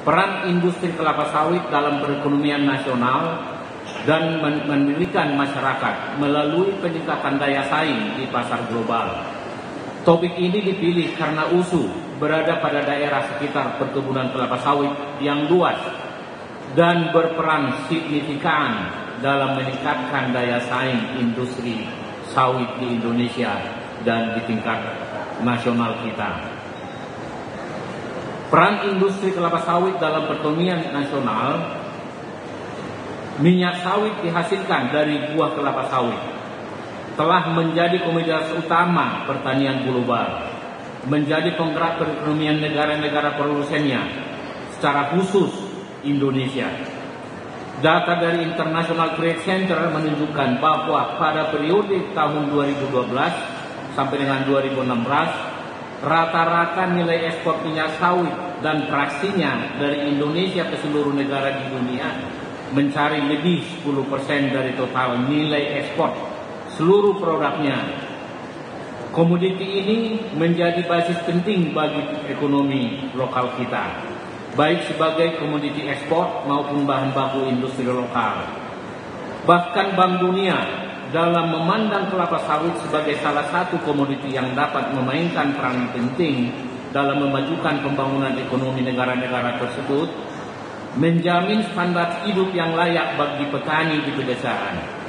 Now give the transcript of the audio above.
peran industri kelapa sawit dalam perekonomian nasional dan mendirikan masyarakat melalui peningkatan daya saing di pasar global. Topik ini dipilih karena USU berada pada daerah sekitar perkebunan kelapa sawit yang luas dan berperan signifikan dalam meningkatkan daya saing industri sawit di Indonesia dan di tingkat nasional kita. Peran industri kelapa sawit dalam perekonomian nasional: minyak sawit dihasilkan dari buah kelapa sawit telah menjadi komoditas utama pertanian global, menjadi penggerak perekonomian negara-negara produsennya, secara khusus Indonesia. Data dari International Trade Center menunjukkan bahwa pada periode tahun 2012 sampai dengan 2016, rata-rata nilai ekspor minyak sawit dan fraksinya dari Indonesia ke seluruh negara di dunia mencari lebih 10% dari total nilai ekspor seluruh produknya. Komoditi ini menjadi basis penting bagi ekonomi lokal kita, baik sebagai komoditi ekspor maupun bahan baku industri lokal. Bahkan Bank Dunia dalam memandang kelapa sawit sebagai salah satu komoditi yang dapat memainkan peran penting dalam memajukan pembangunan ekonomi negara-negara tersebut, menjamin standar hidup yang layak bagi petani di pedesaan,